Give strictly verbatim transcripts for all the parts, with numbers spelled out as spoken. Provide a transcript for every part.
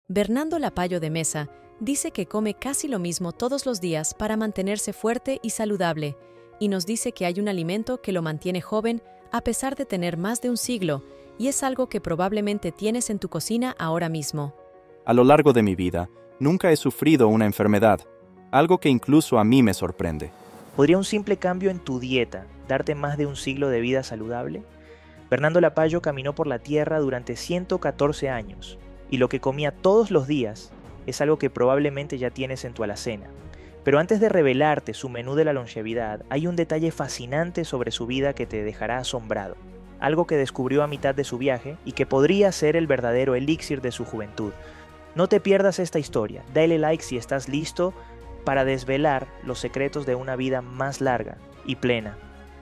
Bernardo Lapayo de Mesa dice que come casi lo mismo todos los días para mantenerse fuerte y saludable, y nos dice que hay un alimento que lo mantiene joven a pesar de tener más de un siglo, y es algo que probablemente tienes en tu cocina ahora mismo. A lo largo de mi vida, nunca he sufrido una enfermedad, algo que incluso a mí me sorprende. ¿Podría un simple cambio en tu dieta darte más de un siglo de vida saludable? Bernardo Lapayo caminó por la tierra durante ciento catorce años, y lo que comía todos los días es algo que probablemente ya tienes en tu alacena. Pero antes de revelarte su menú de la longevidad, hay un detalle fascinante sobre su vida que te dejará asombrado. Algo que descubrió a mitad de su viaje y que podría ser el verdadero elixir de su juventud. No te pierdas esta historia. Dale like si estás listo para desvelar los secretos de una vida más larga y plena.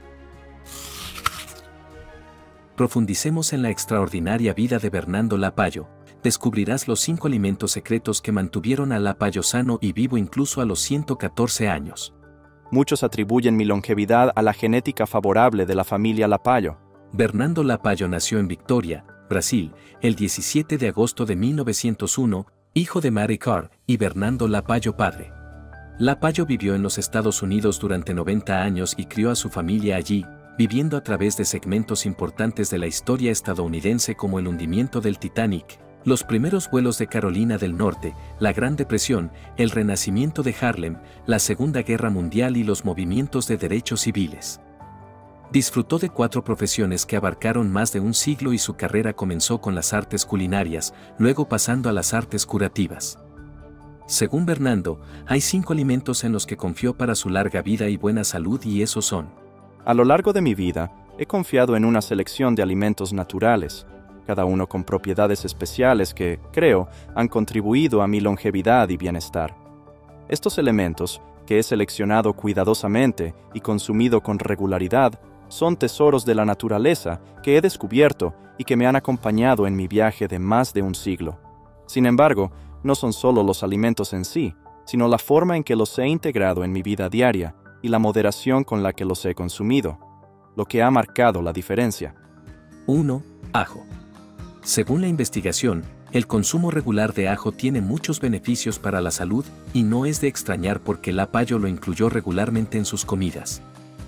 Profundicemos en la extraordinaria vida de Bernardo Lapayo. Descubrirás los cinco alimentos secretos que mantuvieron a Lapayo sano y vivo incluso a los ciento catorce años. Muchos atribuyen mi longevidad a la genética favorable de la familia Lapayo. Bernardo Lapayo nació en Victoria, Brasil, el diecisiete de agosto de mil novecientos uno, hijo de Mary Carr y Bernardo Lapayo padre. Lapayo vivió en los Estados Unidos durante noventa años y crió a su familia allí, viviendo a través de segmentos importantes de la historia estadounidense como el hundimiento del Titanic, los primeros vuelos de Carolina del Norte, la Gran Depresión, el renacimiento de Harlem, la Segunda Guerra Mundial y los movimientos de derechos civiles. Disfrutó de cuatro profesiones que abarcaron más de un siglo y su carrera comenzó con las artes culinarias, luego pasando a las artes curativas. Según Bernardo, hay cinco alimentos en los que confió para su larga vida y buena salud y esos son. A lo largo de mi vida, he confiado en una selección de alimentos naturales, cada uno con propiedades especiales que, creo, han contribuido a mi longevidad y bienestar. Estos elementos, que he seleccionado cuidadosamente y consumido con regularidad, son tesoros de la naturaleza que he descubierto y que me han acompañado en mi viaje de más de un siglo. Sin embargo, no son solo los alimentos en sí, sino la forma en que los he integrado en mi vida diaria y la moderación con la que los he consumido, lo que ha marcado la diferencia. uno. Ajo. Según la investigación, el consumo regular de ajo tiene muchos beneficios para la salud y no es de extrañar porque Lapayo lo incluyó regularmente en sus comidas.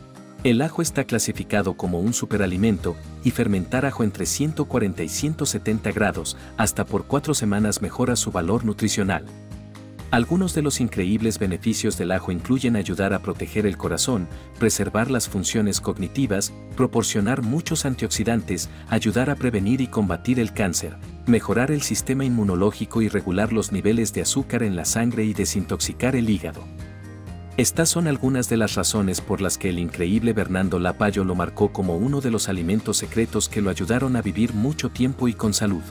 El ajo está clasificado como un superalimento y fermentar ajo entre ciento cuarenta y ciento setenta grados hasta por cuatro semanas mejora su valor nutricional. Algunos de los increíbles beneficios del ajo incluyen ayudar a proteger el corazón, preservar las funciones cognitivas, proporcionar muchos antioxidantes, ayudar a prevenir y combatir el cáncer, mejorar el sistema inmunológico y regular los niveles de azúcar en la sangre y desintoxicar el hígado. Estas son algunas de las razones por las que el increíble Bernardo Lapayo lo marcó como uno de los alimentos secretos que lo ayudaron a vivir mucho tiempo y con salud.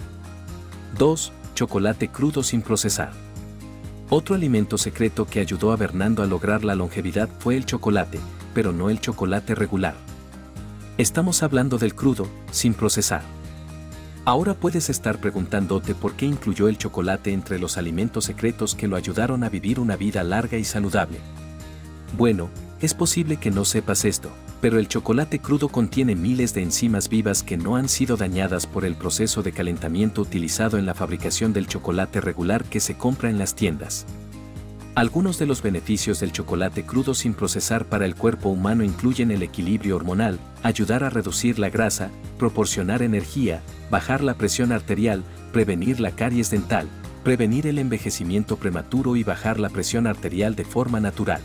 dos. Chocolate crudo sin procesar. Otro alimento secreto que ayudó a Bernardo a lograr la longevidad fue el chocolate, pero no el chocolate regular. Estamos hablando del crudo, sin procesar. Ahora puedes estar preguntándote por qué incluyó el chocolate entre los alimentos secretos que lo ayudaron a vivir una vida larga y saludable. Bueno, es posible que no sepas esto, pero el chocolate crudo contiene miles de enzimas vivas que no han sido dañadas por el proceso de calentamiento utilizado en la fabricación del chocolate regular que se compra en las tiendas. Algunos de los beneficios del chocolate crudo sin procesar para el cuerpo humano incluyen el equilibrio hormonal, ayudar a reducir la grasa, proporcionar energía, bajar la presión arterial, prevenir la caries dental, prevenir el envejecimiento prematuro y bajar la presión arterial de forma natural.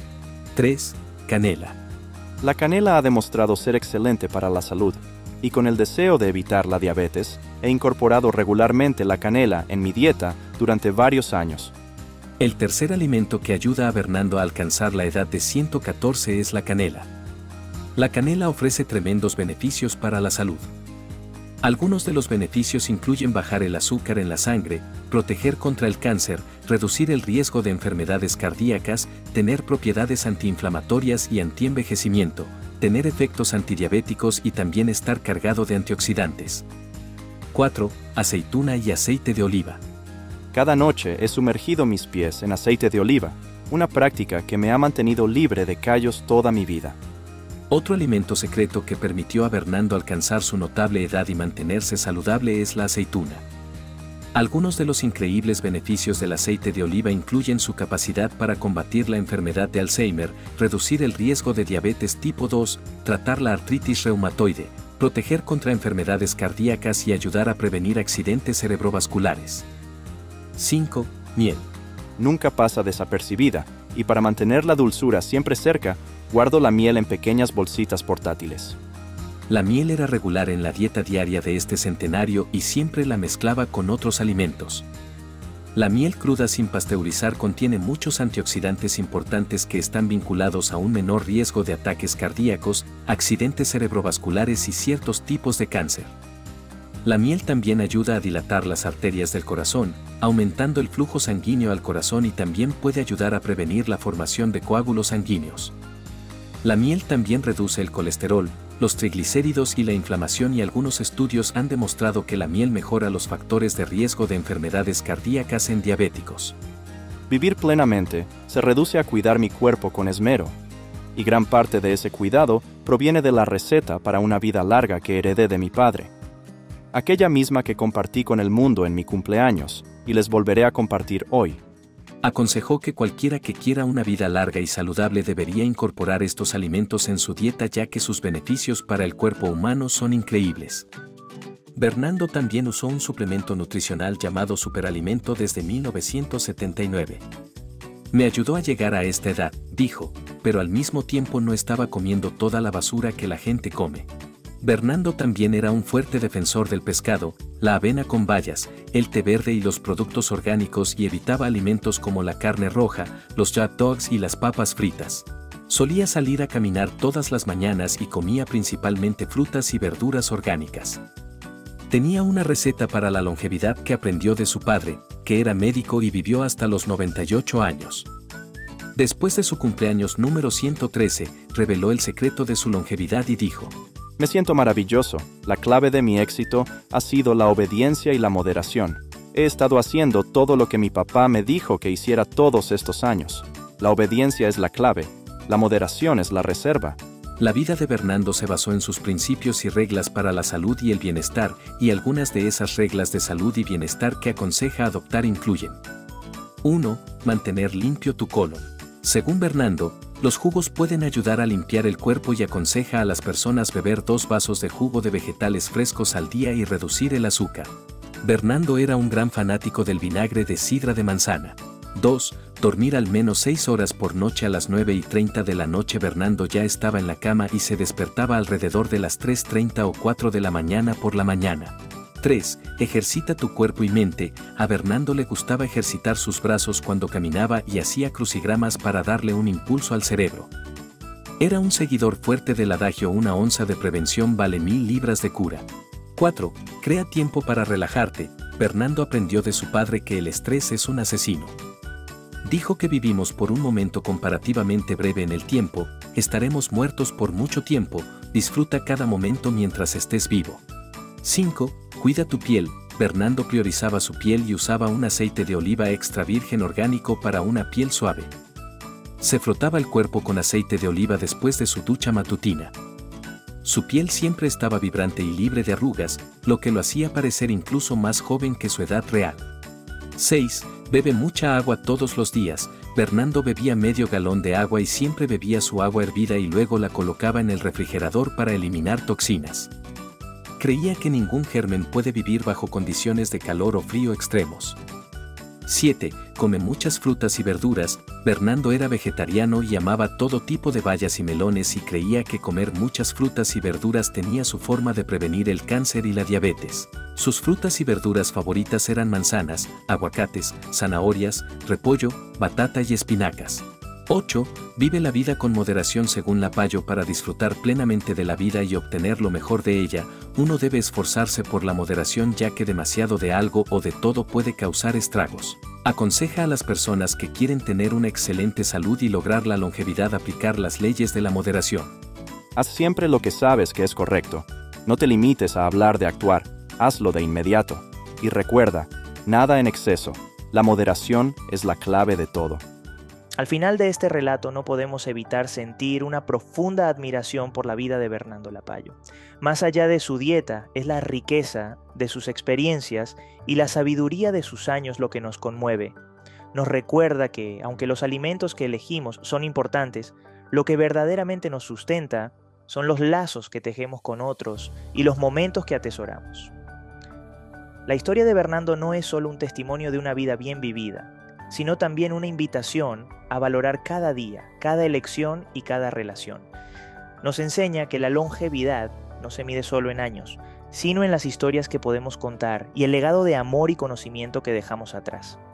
tres. Canela. La canela ha demostrado ser excelente para la salud, y con el deseo de evitar la diabetes, he incorporado regularmente la canela en mi dieta durante varios años. El tercer alimento que ayuda a Bernardo a alcanzar la edad de ciento catorce es la canela. La canela ofrece tremendos beneficios para la salud. Algunos de los beneficios incluyen bajar el azúcar en la sangre, proteger contra el cáncer, reducir el riesgo de enfermedades cardíacas, tener propiedades antiinflamatorias y antienvejecimiento, tener efectos antidiabéticos y también estar cargado de antioxidantes. cuatro. Aceituna y aceite de oliva. Cada noche he sumergido mis pies en aceite de oliva, una práctica que me ha mantenido libre de callos toda mi vida. Otro alimento secreto que permitió a Bernardo alcanzar su notable edad y mantenerse saludable es la aceituna. Algunos de los increíbles beneficios del aceite de oliva incluyen su capacidad para combatir la enfermedad de Alzheimer, reducir el riesgo de diabetes tipo dos, tratar la artritis reumatoide, proteger contra enfermedades cardíacas y ayudar a prevenir accidentes cerebrovasculares. cinco. Miel. Nunca pasa desapercibida, y para mantener la dulzura siempre cerca, guardo la miel en pequeñas bolsitas portátiles. La miel era regular en la dieta diaria de este centenario y siempre la mezclaba con otros alimentos. La miel cruda sin pasteurizar contiene muchos antioxidantes importantes que están vinculados a un menor riesgo de ataques cardíacos, accidentes cerebrovasculares y ciertos tipos de cáncer. La miel también ayuda a dilatar las arterias del corazón, aumentando el flujo sanguíneo al corazón y también puede ayudar a prevenir la formación de coágulos sanguíneos. La miel también reduce el colesterol, los triglicéridos y la inflamación y algunos estudios han demostrado que la miel mejora los factores de riesgo de enfermedades cardíacas en diabéticos. Vivir plenamente se reduce a cuidar mi cuerpo con esmero, y gran parte de ese cuidado proviene de la receta para una vida larga que heredé de mi padre. Aquella misma que compartí con el mundo en mi cumpleaños, y les volveré a compartir hoy. Aconsejó que cualquiera que quiera una vida larga y saludable debería incorporar estos alimentos en su dieta ya que sus beneficios para el cuerpo humano son increíbles. Bernardo también usó un suplemento nutricional llamado Superalimento desde mil novecientos setenta y nueve. Me ayudó a llegar a esta edad, dijo, pero al mismo tiempo no estaba comiendo toda la basura que la gente come. Bernardo también era un fuerte defensor del pescado, la avena con bayas, el té verde y los productos orgánicos y evitaba alimentos como la carne roja, los hot dogs y las papas fritas. Solía salir a caminar todas las mañanas y comía principalmente frutas y verduras orgánicas. Tenía una receta para la longevidad que aprendió de su padre, que era médico y vivió hasta los noventa y ocho años. Después de su cumpleaños número ciento trece, reveló el secreto de su longevidad y dijo: Me siento maravilloso. La clave de mi éxito ha sido la obediencia y la moderación. He estado haciendo todo lo que mi papá me dijo que hiciera todos estos años. La obediencia es la clave. La moderación es la reserva. La vida de Bernardo se basó en sus principios y reglas para la salud y el bienestar, y algunas de esas reglas de salud y bienestar que aconseja adoptar incluyen: uno. Mantener limpio tu colon. Según Bernardo, los jugos pueden ayudar a limpiar el cuerpo y aconseja a las personas beber dos vasos de jugo de vegetales frescos al día y reducir el azúcar. Bernardo era un gran fanático del vinagre de sidra de manzana. dos. Dormir al menos seis horas por noche. A las nueve y treinta de la noche Bernardo ya estaba en la cama y se despertaba alrededor de las tres treinta o cuatro de la mañana por la mañana. tres. Ejercita tu cuerpo y mente. A Bernardo le gustaba ejercitar sus brazos cuando caminaba y hacía crucigramas para darle un impulso al cerebro. Era un seguidor fuerte del adagio: una onza de prevención vale mil libras de cura. cuatro. Crea tiempo para relajarte. Bernardo aprendió de su padre que el estrés es un asesino. Dijo que vivimos por un momento comparativamente breve en el tiempo, estaremos muertos por mucho tiempo, disfruta cada momento mientras estés vivo. cinco. Cuida tu piel. Bernardo priorizaba su piel y usaba un aceite de oliva extra virgen orgánico para una piel suave. Se frotaba el cuerpo con aceite de oliva después de su ducha matutina. Su piel siempre estaba vibrante y libre de arrugas, lo que lo hacía parecer incluso más joven que su edad real. seis. Bebe mucha agua todos los días. Bernardo bebía medio galón de agua y siempre bebía su agua hervida y luego la colocaba en el refrigerador para eliminar toxinas. Creía que ningún germen puede vivir bajo condiciones de calor o frío extremos. siete. Come muchas frutas y verduras. Bernardo era vegetariano y amaba todo tipo de bayas y melones y creía que comer muchas frutas y verduras tenía su forma de prevenir el cáncer y la diabetes. Sus frutas y verduras favoritas eran manzanas, aguacates, zanahorias, repollo, batata y espinacas. ocho. Vive la vida con moderación. Según Lapayo, para disfrutar plenamente de la vida y obtener lo mejor de ella, uno debe esforzarse por la moderación ya que demasiado de algo o de todo puede causar estragos. Aconseja a las personas que quieren tener una excelente salud y lograr la longevidad aplicar las leyes de la moderación. Haz siempre lo que sabes que es correcto. No te limites a hablar de actuar, hazlo de inmediato. Y recuerda, nada en exceso. La moderación es la clave de todo. Al final de este relato no podemos evitar sentir una profunda admiración por la vida de Bernardo Lapayo. Más allá de su dieta, es la riqueza de sus experiencias y la sabiduría de sus años lo que nos conmueve. Nos recuerda que, aunque los alimentos que elegimos son importantes, lo que verdaderamente nos sustenta son los lazos que tejemos con otros y los momentos que atesoramos. La historia de Bernardo no es solo un testimonio de una vida bien vivida, sino también una invitación a valorar cada día, cada elección y cada relación. Nos enseña que la longevidad no se mide solo en años, sino en las historias que podemos contar y el legado de amor y conocimiento que dejamos atrás.